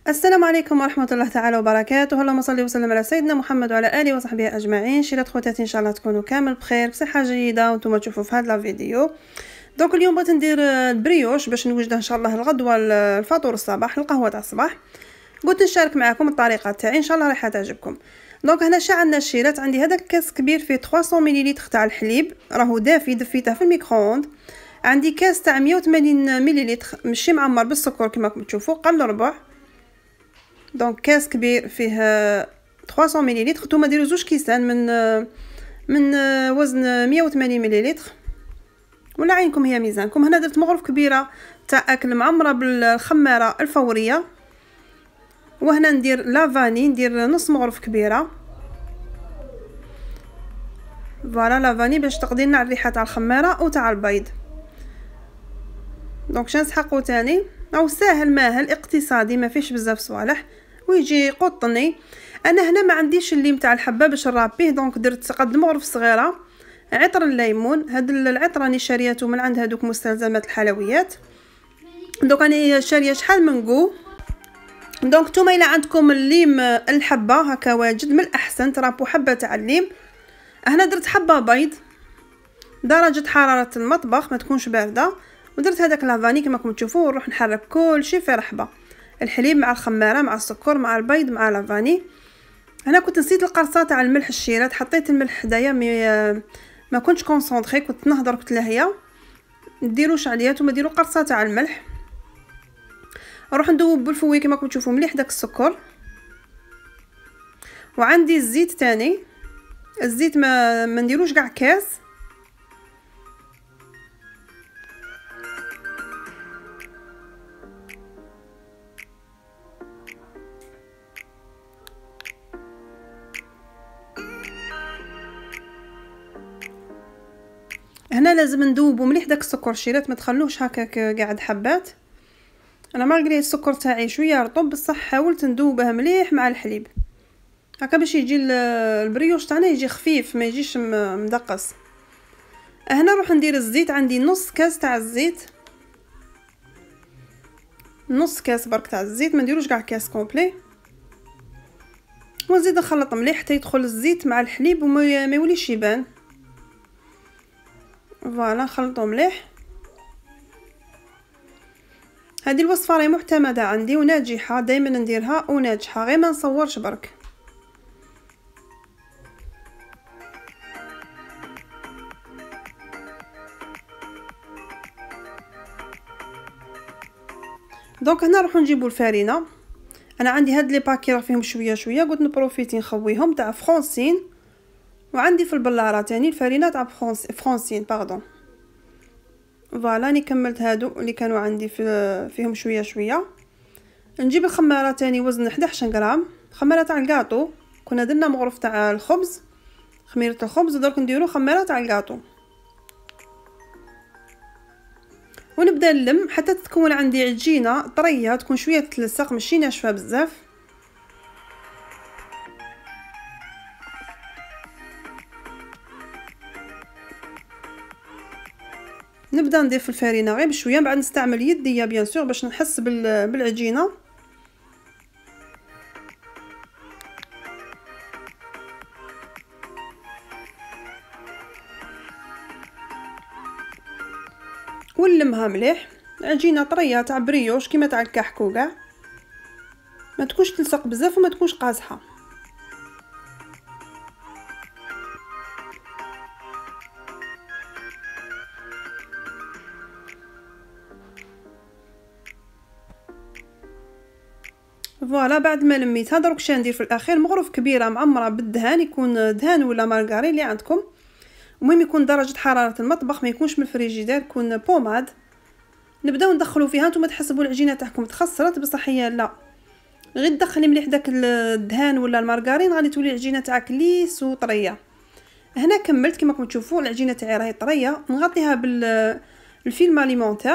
السلام عليكم ورحمة الله تعالى وبركاته. اللهم صل وسلم على سيدنا محمد وعلى آله وصحبه أجمعين. شيرات خواتاتي إن شاء الله تكونوا كامل بخير بصحة جيدة وانتم تشوفوا في هذا الفيديو. دونك اليوم بغيت ندير البريوش باش نوجدها إن شاء الله الغدوة الفطور الصباح القهوة تاع الصباح. قلت نشارك معكم الطريقة تاعي إن شاء الله راح تعجبكم. دونك هنا عندنا الشيرات، عندي هذا الكاس كبير فيه 300 مليلتر تاع الحليب راهو دافي، دفيته في الميكرووند. عندي كاس تاع 180 مليلتر ماشي معمر بالسكر كما راكم تشوفوا، قل ربع. دونك كاس كبير فيه 300 مليلتر. نتوما ديروا زوج كيسان من وزن 180 مليلتر ولا عينكم هي ميزانكم. هنا درت مغرف كبيره تاع اكل معمره بالخماره الفوريه، وهنا ندير لافاني، ندير نص مغرف كبيره. فوالا لافاني باش تقضي لنا الريحه تاع الخماره وتاع البيض. دونك شنسحقو تاني او ساهل ماهل اقتصادي، ما فيش بزاف صوالح ويجي قطني. انا هنا ما عنديش الليم تاع الحبه باش نرابيه، دونك درت قد مغرف صغيره عطر الليمون. هاد العطر راني شارياته من عند هذوك مستلزمات الحلويات. دونك راني شاريه شحال من كو. دونك نتوما الا عندكم الليم الحبه هكا واجد من الاحسن ترابوا حبه تاع الليم. هنا درت حبه بيض درجه حراره المطبخ ما تكونش بارده، ودرت هذاك لافاني كما راكم تشوفوا. ونروح نحرك كل شيء في رحبه، الحليب مع الخماره مع السكر مع البيض مع لافاني. هنا كنت نسيت القرصه تاع الملح الشيرات، حطيت الملح حدايا ما كنتش كونسونطري، كنت نهضر قلت لها ديروا شعليات وما ديروا قرصه تاع الملح. نروح ندوب بالفوي كما راكم تشوفوا مليح داك السكر. وعندي الزيت تاني، الزيت ما نديروش كاع كاس. هنا لازم ندوبو مليح داك السكر شيرات، ما تخلوش هكاك قاعد حبات. انا مالغري السكر تاعي شويه رطب بصح حاولت ندوبه مليح مع الحليب هكا باش يجي البريوش تاعنا يجي خفيف ما يجيش مدقص. هنا نروح ندير الزيت، عندي نص كاس تاع الزيت، نص كاس برك تاع الزيت، ما نديروش كاع كاس كومبلي. ونزيد نخلط مليح حتى يدخل الزيت مع الحليب وما يوليش يبان. فوالا نخلطو مليح. هذه الوصفه راهي معتمده عندي وناجحه، دائما نديرها وناجحه، غير ما نصورش برك. دونك هنا نروحو نجيبو الفارينه. انا عندي هاد لي باكي راه فيهم شويه شويه، قلت نبروفيتي نخويهم تاع فرونسين. وعندي في البلاره تاني الفارينه تاع فرونسين باردون. فوالا راني كملت هادو اللي كانوا عندي فيهم شويه شويه. نجيب الخماره تاني وزن 11 غرام، خماره تاع الكاطو. كنا درنا مغرف تاع الخبز، خميره الخبز، ودرك نديرو خماره تاع الكاطو. ونبدا نلم حتى تكون عندي عجينه طريه، تكون شويه تلصق ماشي ناشفه بزاف. نبدا نضيف الفارينه غير بشويه، بعد نستعمل يديا بيان سور باش نحس بالعجينه. ونلمها مليح. عجينه طريه تاع بريوش كيما تاع الكحك كاع، ما تكونش تلصق بزاف وما تكونش قاصحه. فوالا بعد ما لميتها درك شا ندير في الاخير مغرف كبيره معمره بالدهان، يكون دهان ولا مارغرين اللي عندكم. المهم يكون درجه حراره المطبخ ما يكونش من الفريجيدير، يكون بوماد. نبداو ندخلوا فيها. نتوما تحسبوا العجينه تاعكم تخسرت بصح هي لا، غير تدخلي مليح داك الدهان ولا المارغرين غادي تولي العجينه تاعك ليس وطريه. هنا كملت كما راكم تشوفوا العجينه تاعي راهي طريه. نغطيها بالفيلم اليمونتير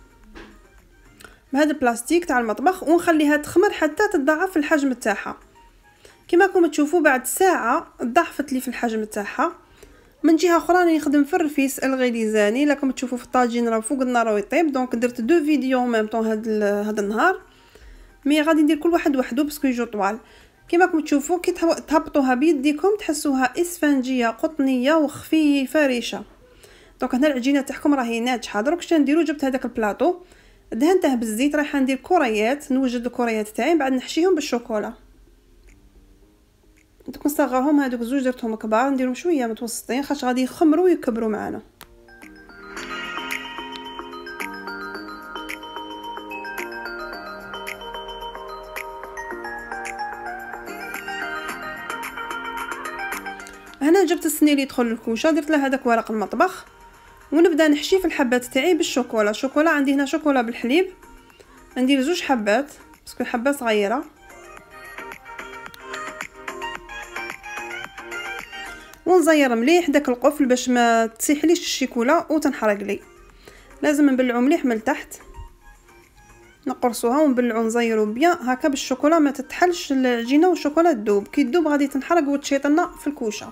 بهذا البلاستيك تاع المطبخ ونخليها تخمر حتى تضاعف الحجم تاعها. كما راكم تشوفوا بعد ساعه ضعفت لي في الحجم تاعها. من جهه اخرى راني نخدم في الرفيس الغليزاني، راكم تشوفوا في الطاجين راه فوق النار ويطيب. دونك درت دو فيديو ميم طون هاد النهار. مي غادي ندير كل واحد وحده باسكو يجو طوال. كما راكم تشوفوا كي تهبطوها بيديكم تحسوها اسفنجيه قطنيه وخفيفه ريشه. دونك هنا العجينه تاعكم راهي ناجحه. دروك شنو نديرو؟ جبت هذاك البلاطو دهنته بالزيت، رايحه ندير كريات، نوجد الكريات تاعي بعد نحشيهم بالشوكولا. دوك نصغرهم، هذوك زوج درتهم كبار نديرهم شويه متوسطين خاطر غادي يخمروا ويكبروا معنا. هنا جبت السنيل يدخل الكوشه، درت له هذاك ورق المطبخ ونبدا نحشي في الحبات تاعي بالشوكولا. الشوكولا عندي هنا شوكولا بالحليب، ندير زوج حبات باسكو حبه صغيره، ونزير مليح داك القفل باش ما تسيحليش الشيكولا وتنحرق لي. لازم نبلعو مليح من تحت، نقرصوها ونبلعو نزيرو بيان هكا بالشوكولا ما تتحلش العجينه والشوكولا تذوب. كي تذوب غادي تنحرق وتشيطنا في الكوشه.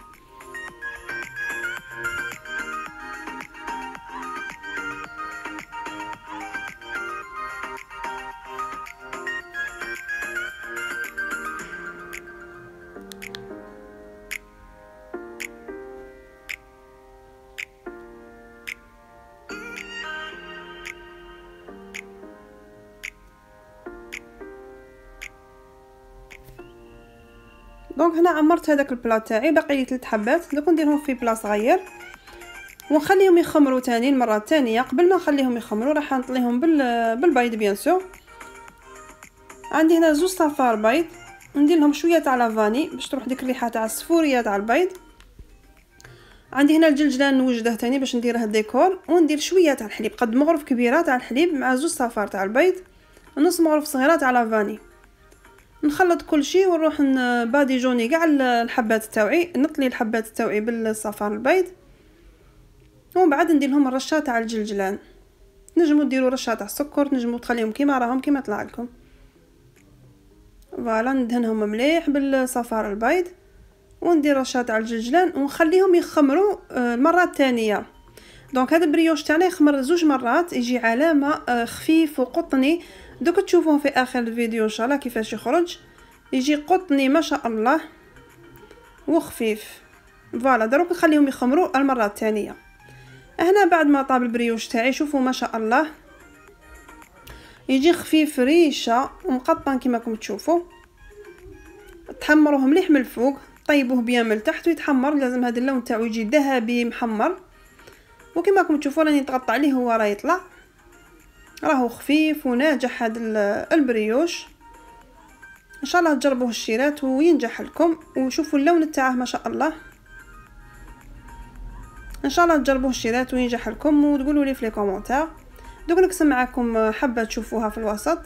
دونك هنا عمرت هذاك البلا تاعي، باقي لي 3 حبات. دوك نديرهم في بلا صغير ونخليهم يخمروا تاني المره الثانيه. قبل ما نخليهم يخمروا راح نطليهم بالبيض بيان سور. عندي هنا 2 صفار بيض، ندير لهم شويه تاع لافاني باش تروح ديك الريحه تاع الصفوريه تاع البيض. عندي هنا الجلجلان نوجده تاني باش نديره ديكور، وندير شويه تاع الحليب قد مغرف كبيره تاع الحليب مع 2 صفار تاع البيض، نص مغرف صغيره تاع لافاني. نخلط كل شيء ونروح بادي جوني كاع الحبات تاوعي، نطلي الحبات تاوعي بالصفار البيض، ومن بعد ندير لهم الرشه تاع الجلجلان. نجموا ديروا رشه تاع السكر، نجموا تخليهم كيما راهم كيما طلع لكم. فوالا ندهنهم مليح بالصفار البيض وندير رشه تاع الجلجلان ونخليهم يخمروا المره الثانيه. دونك هذا البريوش تاعنا يخمر 2 مرات، يجي علامه خفيف وقطني. دوك تشوفوه في اخر الفيديو ان شاء الله كيفاش يخرج، يجي قطني ما شاء الله وخفيف. فوالا دروك نخليهم يخمروا المره الثانيه. هنا بعد ما طاب البريوش تاعي شوفوا ما شاء الله يجي خفيف ريشه ومقطن كيما راكم تشوفوا. تحمروه مليح من الفوق، طيبوه بيان من التحت ويتحمر. لازم هذا اللون تاعو يجي ذهبي محمر، وكما راكم تشوفوا راني نضغط عليه هو راه يطلع. راهو خفيف وناجح هذا البريوش. ان شاء الله تجربوه الشيرات وينجح لكم. وشوفوا اللون تاعه ما شاء الله. ان شاء الله تجربوه الشيرات وينجح لكم وتقولوا لي في لي كومونتير. دوك نقسم معكم حبه تشوفوها في الوسط.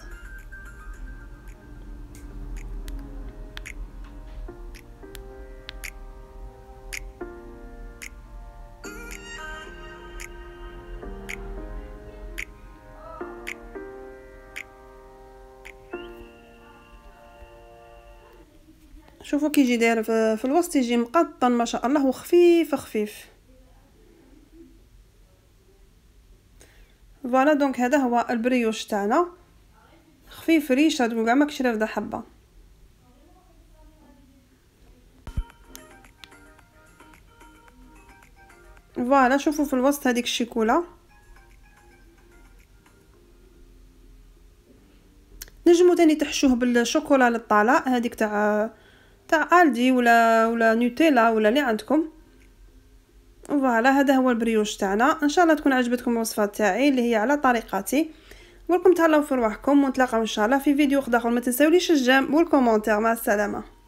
شوفوا كي يجي داير في الوسط، يجي مقطن ما شاء الله وخفيف خفيف. فوالا دونك هذا هو البريوش تاعنا، خفيف ريشه تقول كاع ماكش رافده حبه. فوالا شوفوا في الوسط هذيك الشيكولا. نجمو تاني تحشوه بالشوكولا للطلاء هذيك تاع الدي ولا نوتيلا ولا اللي عندكم. فوالا هذا هو البريوش تاعنا. ان شاء الله تكون عجبتكم الوصفه تاعي اللي هي على طريقتي. ولكم تهلاو في رواحكم ونتلاقاو ان شاء الله في فيديو اخر. ما تنساوليش الجيم والكومونتير. مع السلامه.